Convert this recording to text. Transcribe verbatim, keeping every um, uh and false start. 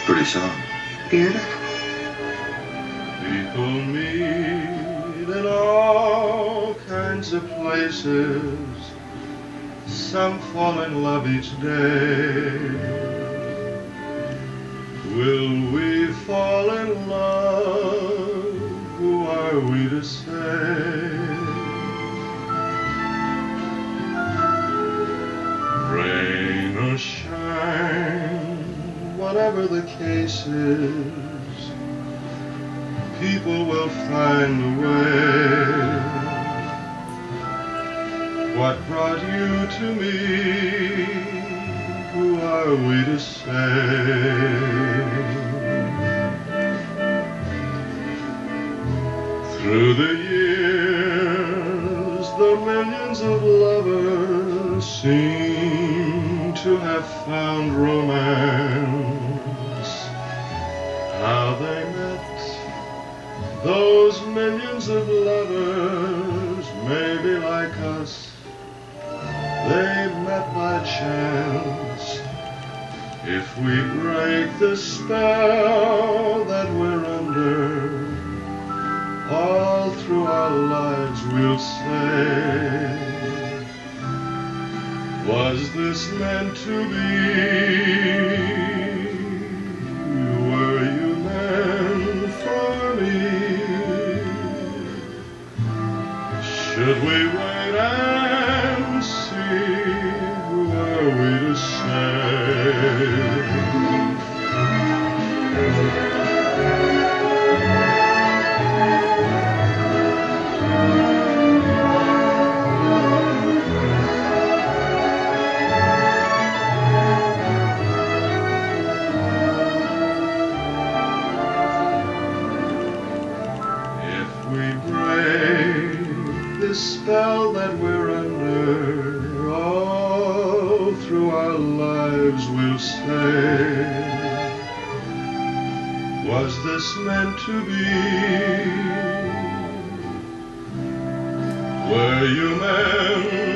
Pretty song. Beautiful. People meet in all kinds of places. Some fall in love each day. Will we fall in love? Who are we to say? Rain or shine, whatever the case is, people will find a way. What brought you to me? Who are we to say? Through the years, the millions of lovers seem to have found romance. How they met, those millions of lovers may be like us. They met by chance. If we break the spell that we're under, all through our lives we'll say, was this meant to be? Were you meant for me? Should we wait and see? Who are we to say? We break this spell that we're under, all through our lives we'll stay. Was this meant to be? Were you meant